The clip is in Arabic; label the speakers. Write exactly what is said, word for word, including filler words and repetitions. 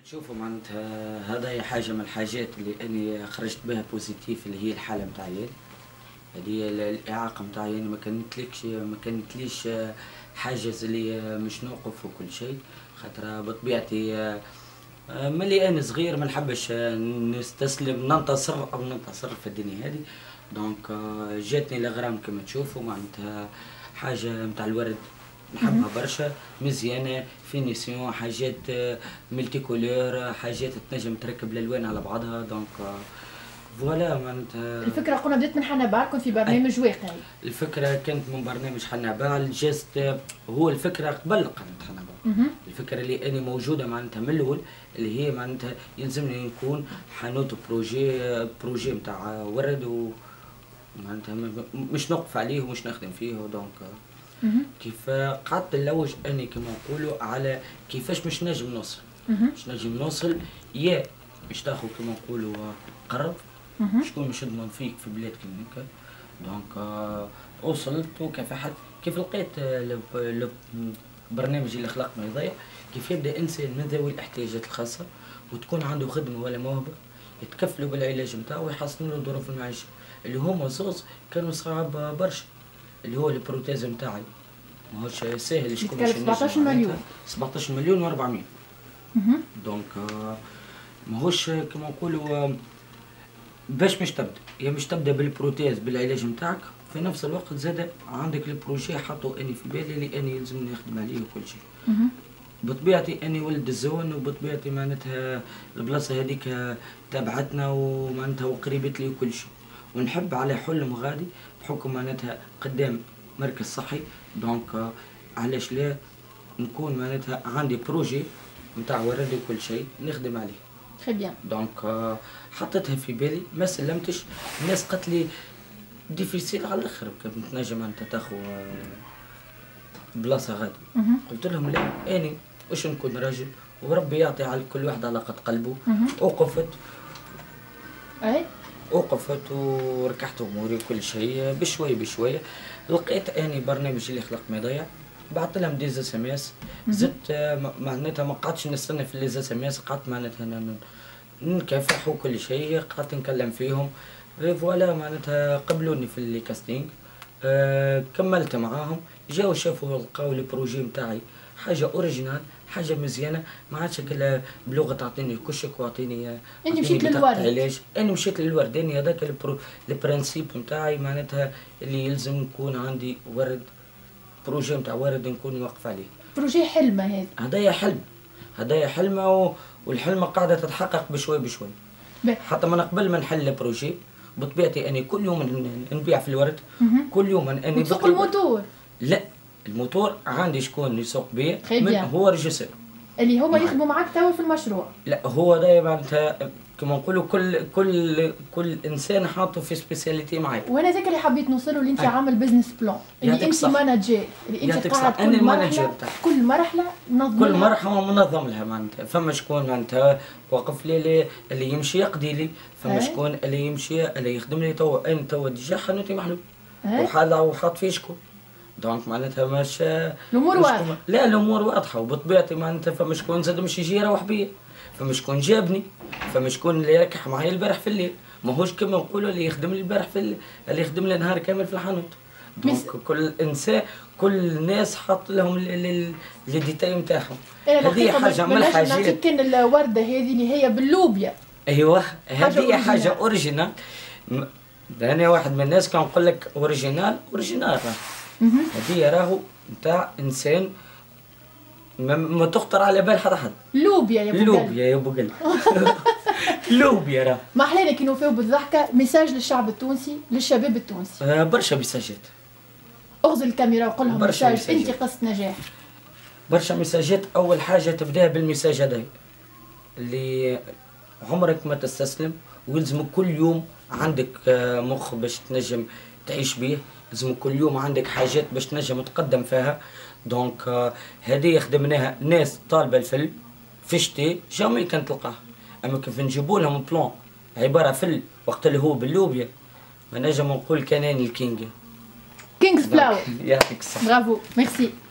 Speaker 1: شوفوا معناتها هذا حاجه من الحاجات اللي اني خرجت بها بوزيتيف، اللي هي الحاله نتاعي هذه الاعاقه نتاعي. يعني ما كانتلكش ما كانتليش حاجز اللي مش نوقف وكل شيء، خاطر بطبيعتي ملي انا صغير ما نحبش نستسلم ننتصر او ننتصر في الدنيا هذه. دونك جاتني الاغرام كما تشوفوا معناتها حاجه نتاع الورد نحبها برشا، مزيانه فينيسيون، حاجات ملتي كولور، حاجات تنجم تركب الالوان على بعضها. دونك فوالا معناتها
Speaker 2: الفكره قلنا بدات من حنابال، كنت في برنامج واقعي.
Speaker 1: الفكره كانت من برنامج حنابال، جست هو الفكره قبل قناه حنابال. الفكره اللي اني موجوده معناتها من الاول، اللي هي معناتها يلزمني نكون حانوت بروجي بروجي نتاع ورد، و معناتها مش نوقف عليه ومش نخدم فيه. دونك كيف قعدت نلوج اني كما نقولوا على كيفاش مش نجم نوصل. مش نجم نوصل يا باش تاخذ كما نقولوا قرض، شكون باش يضمن فيك في بلاد كيما هكا. دونك وصلت وكافحت كيف لقيت البرنامج اللي خلق ما يضيع، كيف يبدا انسان من ذوي الاحتياجات الخاصه وتكون عنده خدمه ولا موهبه يتكفلوا بالعلاج نتاعو ويحسنوا له ظروف المعيشه، اللي هما زوز كانوا صعاب برشا. اللي هو البروتيز نتاعي ماهوش ساهل، شكون باش
Speaker 2: سبعطاش مليون
Speaker 1: سبعطاش مليون وأربعمية. دونك ماهوش كما نقولوا باش مش تبدا يا مش تبدا بالبروتيز بالعلاج نتاعك، في نفس الوقت زاد عندك البروجي حطوا اني في بالي اللي اني يلزمني نخدم عليه وكل شيء. بطبيعتي اني ولد الزون، وبطبيعتي معناتها البلاصه هذيك تابعتنا ومعناتها وقريبت لي وكل شيء، ونحب على حلم غادي بحكم معناتها قدام مركز صحي. دونك علاش لا نكون معناتها عندي بروجي نتاع ورد وكل شيء نخدم عليه.
Speaker 2: تري بيان.
Speaker 1: دونك حطيتها في بالي، ما سلمتش. الناس قالت لي ديفيسيل على الاخر، كيف تنجم انت تاخذ بلاصه غادي. قلت لهم لا، اني واش نكون راجل وربي يعطي على كل واحد على قد قلبه. وقفت
Speaker 2: اي
Speaker 1: وقفت وركحت اموري وكل شيء بشوي بشويه. لقيت اني برنامج اللي خلق ما يضيع، بعثت لهم دي اس ام اس، زدت معناتها ما قعدتش نستنى في لي اس ام اس، قعدت معناتها نكافح وكل شيء، قعدت نكلم فيهم. فوالا معناتها قبلوني في اللي كاستينغ، أه كملت معاهم، جاو شافوا لقاو البروجي نتاعي حاجه اوريجينال، حاجه مزيانه، ما عادش كلا بلغه تعطيني كشك واعطيني.
Speaker 2: اني مشيت للورد،
Speaker 1: علاج انا مشيت للورد، اني هذاك البرانسيب نتاعي معناتها اللي يلزم نكون عندي ورد، بروجي نتاع ورد نكون واقف عليه.
Speaker 2: بروجي حلمه هذا،
Speaker 1: هدايا حلم، هدايا حلمه، والحلمه قاعده تتحقق بشوي بشوي. حتى من قبل ما نحل البروجي بطبيعتي اني كل يوم نبيع في الورد، كل يوم اني
Speaker 2: تسوق الموتور.
Speaker 1: لا الموتور عندي شكون يسوق بيه، هو ريجيسور
Speaker 2: اللي هما يخدموا معاك توا في المشروع.
Speaker 1: لا هو دايما معناتها كما نقولوا كل كل كل انسان حاطه في سبيسياليتي معايا.
Speaker 2: وانا ذاك اللي حبيت نوصله، اللي انت عامل بزنس بلان، اللي انت مانجر، اللي انت قاعد كل مرحله كل مرحله منظم
Speaker 1: كل مرحله منظم لها. معناتها فما شكون معناتها واقف لي اللي يمشي يقضي لي، فما شكون اللي يمشي اللي يخدم لي. توا انا توا ديجا حانوتي محلول وحاله وحاط فيه شكون. دونك معناتها مش
Speaker 2: الامور واضحه.
Speaker 1: لا الامور واضحه، وبطبيعتي معناتها فما شكون زاد مش يجي يروح بيا، فما شكون جابني، فما شكون اللي يركح معايا البارح في الليل، ماهوش كما نقولوا اللي يخدم لي البارح في الليل، اللي يخدم لي نهار كامل في الحانوت. دونك كل انسان كل الناس حاط لهم لي ديتاي نتاعهم.
Speaker 2: هذه حاجه من الحاجات. كان الورده هذه اللي هي باللوبيا،
Speaker 1: ايوه هذه حاجه اوريجينال. انا واحد من الناس كان نقول لك اوريجينال اوريجينال، هذه راهو نتاع انسان ما تخطر على بال حدا حد.
Speaker 2: لوبيا يا بوقل،
Speaker 1: لوبيا يا بوقل لوبيا راه.
Speaker 2: ما احلانا كي نوفيو بالضحكه. ميساج للشعب التونسي، للشباب التونسي.
Speaker 1: آه برشا ميساجات.
Speaker 2: اغزل الكاميرا وقول لهم ميساج، انت قصه نجاح.
Speaker 1: برشا ميساجات. اول حاجه تبدا بالميساج هذا اللي عمرك ما تستسلم، ويلزمك كل يوم عندك مخ باش تنجم تعيش بيه، لازم كل يوم عندك حاجات باش تنجم تقدم فيها. دونك هذه خدمناها ناس طالبه الفل في شتي جامي كان تلقاه، اما كيف نجيبوا لهم بلان عباره فل وقت اللي هو باللوبيا ما نجم نقول كان انا الكينج
Speaker 2: كينجز فلاور.
Speaker 1: يعطيك الصحه.
Speaker 2: برافو ميرسي.